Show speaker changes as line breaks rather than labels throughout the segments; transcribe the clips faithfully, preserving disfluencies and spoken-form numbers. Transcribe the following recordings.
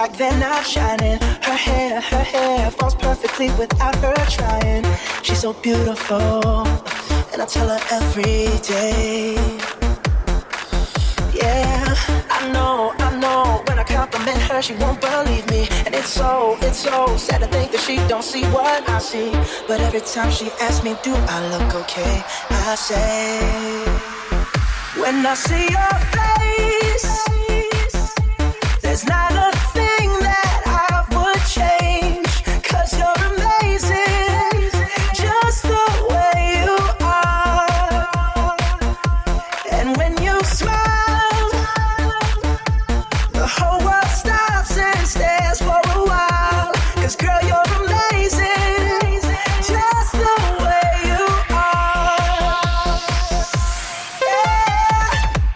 like they're not shining. Her hair, her hair falls perfectly without her trying. She's so beautiful, and I tell her every day. Yeah, I know, I know. When I compliment her, she won't believe me. And it's so, it's so sad to think that she don't see what I see. But every time she asks me, do I look okay? I say, when I see your face, there's not a thing that I would change. 'Cause you're amazing, just the way you are. And when you smile, the whole world stops and stares for a while. 'Cause girl, you're amazing, just the way you are. Yeah.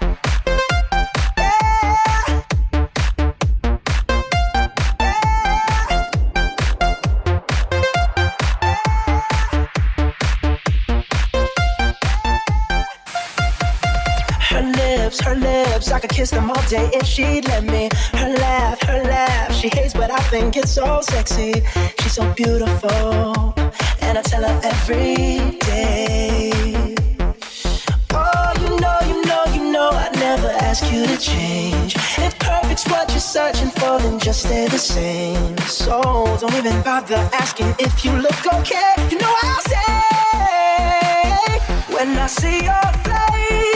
Her lips, her lips, I could kiss them all day if she'd let me. Her laugh, her laugh, she hates but I think it's so sexy. She's so beautiful, and I tell her every day. Oh, you know, you know, you know I'd never ask you to change. If perfect's what you're searching for, then just stay the same. So don't even bother asking if you look okay. You know I'll say, when I see your face,